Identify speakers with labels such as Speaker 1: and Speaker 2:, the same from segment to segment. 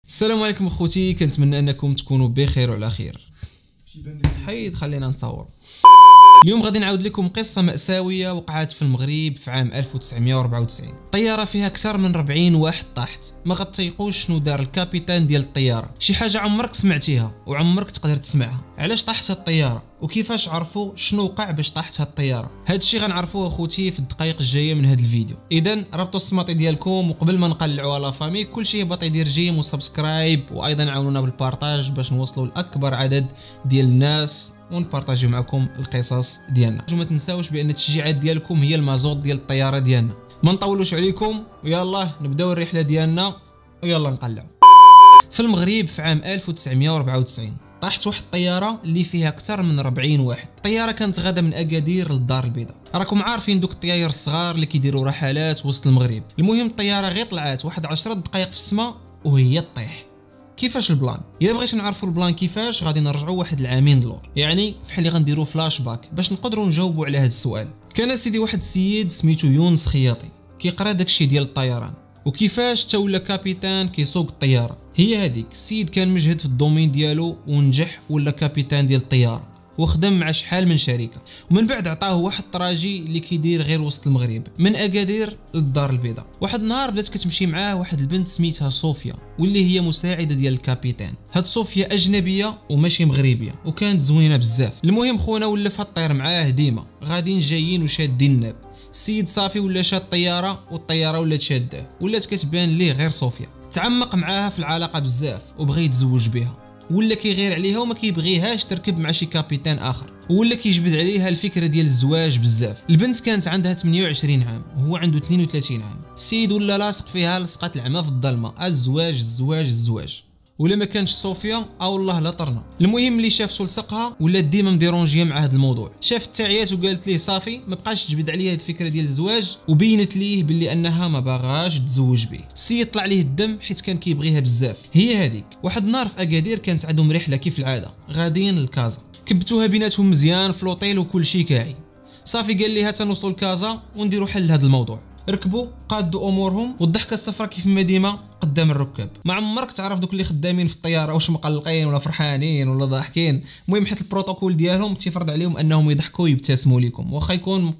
Speaker 1: السلام عليكم اخوتي، كنتمنى انكم تكونوا بخير وعلى خير. حيد خلينا نصور. اليوم غادي نعاود لكم قصة مأساوية وقعت في المغرب في عام 1994. طيارة فيها أكثر من 40 واحد طاحت، ما غتيقوش شنو دار الكابيتان ديال الطيارة. شي حاجة عمرك سمعتيها وعمرك تقدر تسمعها. علاش طاحت هاد الطيارة وكيفاش عرفوا شنو وقع باش طاحت هاد الطيارة؟ هادشي غنعرفوه اخوتي في الدقائق الجاية من هاد الفيديو. اذا ربطوا السماطي ديالكم، وقبل ما نقلعوا على فامي كلشي هبط يدير جيم وسبسكرايب، وايضا عاونونا بالبارطاج باش نوصلوا لاكبر عدد ديال الناس ونبارطاجيو معكم القصص ديالنا. وما تنساوش بان التشجيعات ديالكم هي المازوت ديال الطياره ديالنا. ما نطولوش عليكم ويلا نبداو الرحله ديالنا ويلا نقلعوا. في المغرب في عام 1994 طاحت واحد الطياره اللي فيها اكثر من 40 واحد. الطياره كانت غاده من اكادير للدار البيضاء. راكم عارفين دوك الطياير الصغار اللي كيديروا رحلات وسط المغرب. المهم الطياره غير طلعت واحد 10 دقائق في السماء وهي طيح. كيفاش البلان؟ الا بغيتو نعرفوا البلان كيفاش غادي نرجعوا واحد العامين لور، يعني بحال اللي غنديروا فلاش باك باش نقدروا نجاوبوا على هذا السؤال. كان سيدي واحد السيد سميتو يونس خياطي كيقرا داكشي ديال الطيران وكيفاش تا ولا كابيتان كيسوق الطياره. هي هذيك السيد كان مجهد في الدومين ديالو ونجح ولا كابيتان ديال الطياره وخدم مع شحال من شركه، ومن بعد عطاه واحد الطراجي اللي كيدير غير وسط المغرب من اكادير للدار البيضاء. واحد النهار بدات كتمشي معاه واحد البنت سميتها صوفيا واللي هي مساعده ديال الكابيتان. هاد صوفيا اجنبيه وماشي مغربيه وكانت زوينه بزاف. المهم خونا ولف الطير معاه ديما غاديين جايين وشادين الناب. السيد صافي ولا شاد الطياره والطياره ولات شاده، ولات كتبان ليه غير صوفيا. تعمق معاها في العلاقه بزاف وبغى يتزوج بها، ولا كيغير عليها وما كيبغيهاش تركب مع شي كابيتان اخر، ولا كيجبد عليها الفكره ديال الزواج بزاف. البنت كانت عندها 28 عام وهو عنده 32 عام. السيد ولا لاصق فيها لصقات العمى في الظلمه، الزواج الزواج الزواج، ولا ما كانش صوفيا او الله لا طرنا. المهم اللي شافته لصقها ولا ديما مديرونجيه مع هذا الموضوع. شافت التعيات وقالت ليه صافي ما بقاش تجبد عليها هذه الفكره ديال الزواج، وبينت ليه باللي انها ما باغاش تزوج به. السيد طلع ليه الدم حيت كان كيبغيها بزاف. هي هذيك. واحد النهار في اكادير كانت عندهم رحله كيف العاده، غاديين لكازا، كبتوها بيناتهم مزيان في لوطيل وكل شيء كاعي. صافي قال ليها تنوصلوا لكازا ونديروا حل لهذا الموضوع. ركبوا قادوا امورهم والضحكه الصفراء كيف ما ديما قدام الركاب. ما عمرك تعرف دوك اللي خدامين في الطياره واش مقلقين ولا فرحانين ولا ضاحكين. المهم حيت البروتوكول ديالهم تيفرض عليهم انهم يضحكوا ويبتسموا لكم واخا يكون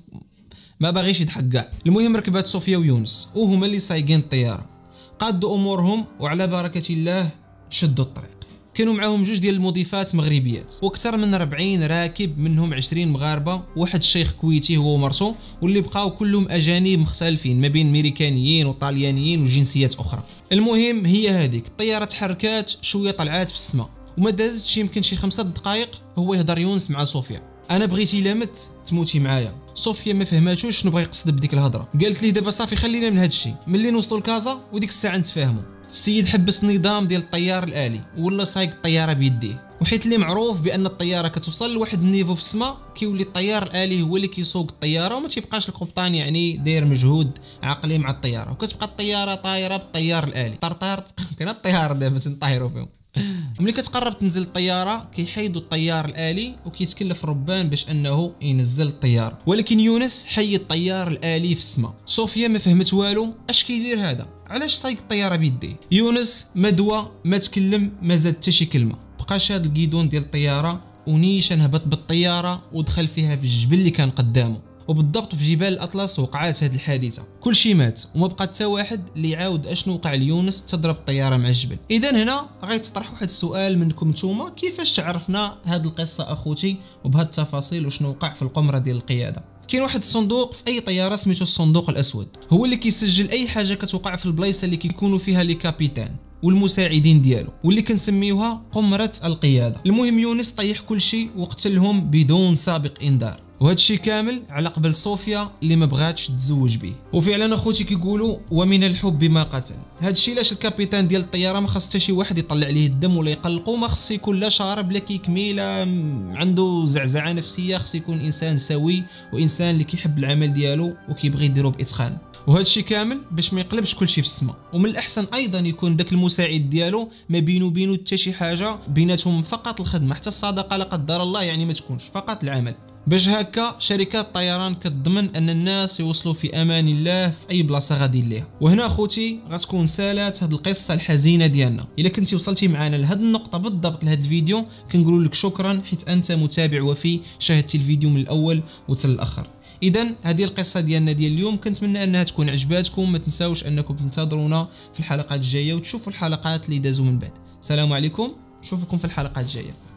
Speaker 1: ما باغيش يضحك كاع. المهم ركبات صوفيا ويونس وهما اللي سايقين الطياره، قادوا امورهم وعلى بركه الله شدوا الطريق. كانوا معاهم جوج ديال المضيفات مغربيات واكثر من 40 راكب، منهم 20 مغاربه وواحد الشيخ كويتي هو ومرته، واللي بقاو كلهم اجانب مختلفين ما بين امريكانيين وطاليانيين وجنسيات اخرى. المهم هي هذيك الطياره تحركات شويه طلعات في السماء وما دازتش يمكن شي 5 دقائق هو يهضر يونس مع صوفيا. انا بغيتي الا مت تموتي معايا. صوفيا ما فهماتوش شنو بغى يقصد بديك الهضره. قالت ليه دابا صافي خلينا من هذا الشيء، ملي نوصلوا لكازا وديك الساعه نتفاهموا. السيد حبس النظام ديال الطيار الالي ولا سايق الطياره بيديه، وحيت اللي معروف بان الطياره كتوصل لواحد النيفو في السماء كيولي الطيار الالي هو اللي كيسوق الطياره وما تيبقاش القبطان يعني داير مجهود عقلي مع الطياره، وكتبقى الطياره طايره بالطيار الالي. طرطار كاين الطيار دابا تنطيروا فيهم. ملي كتقرب تنزل الطياره كيحيدوا الطيار الالي وكيتكلف الربان باش انه ينزل الطياره، ولكن يونس حي الطيار الالي في السماء. صوفيا ما فهمت والو، اش كيدير هذا؟ علاش سايق الطياره بيديه؟ يونس ما دوا ما تكلم ما زاد حتى شي كلمه، بقى شاد الكيدون ديال الطياره ونيشان هبط بالطياره ودخل فيها في الجبل اللي كان قدامه. وبالضبط في جبال الاطلس وقعات هذه الحادثه. كلشي مات وما بقى حتى واحد اللي يعاود اشنو وقع ليونس تضرب الطياره مع الجبل. اذا هنا غيتطرح واحد السؤال منكم نتوما، كيفاش عرفنا هذه القصه اخوتي وبهذه التفاصيل وشنو وقع في القمره ديال القياده؟ كاين واحد الصندوق في اي طياره سميتو الصندوق الاسود، هو اللي كيسجل اي حاجه كتوقع في البلايصه اللي كيكونوا فيها لي كابيتان والمساعدين ديالو، واللي كنسميوها قمره القياده. المهم يونس طيح كل شيء وقتلهم بدون سابق انذار، وهذا الشيء كامل على قبل صوفيا اللي ما بغاتش تتزوج به. وفعلا اخوتي كيقولوا ومن الحب ما قتل. هذا الشيء لاش الكابيتان ديال الطياره ما خاص حتى شي واحد يطلع عليه الدم ولا يقلقو، ما خص يكون لا شارب لا كيكميله عنده زعزعه نفسيه، خص يكون انسان سوي وانسان اللي كيحب العمل ديالو وكيبغي يديرو باتقان. وهذا الشيء كامل باش ما يقلبش كل شيء في السماء. ومن الاحسن ايضا يكون داك المساعد ديالو ما بينه وبينه حتى شي حاجه، بيناتهم فقط الخدمه، حتى الصداقه لا قدر الله يعني ما تكونش، فقط العمل. باش هكا شركات الطيران كتضمن ان الناس يوصلوا في امان الله في اي بلاصه غاديين ليها. وهنا اخوتي غتكون سالات هاد القصه الحزينه ديالنا. الا كنتي وصلتي معنا لهاد النقطه بالضبط لهاد الفيديو كنقول لك شكرا، حيت انت متابع وفي شاهدتي الفيديو من الاول وحتى الاخر. اذا هذه القصه ديالنا ديال اليوم كنتمنى انها تكون عجباتكم. ما تنساوش انكم تنتظرونا في الحلقات الجايه وتشوفوا الحلقات اللي دازوا من بعد. السلام عليكم، نشوفكم في الحلقات الجايه.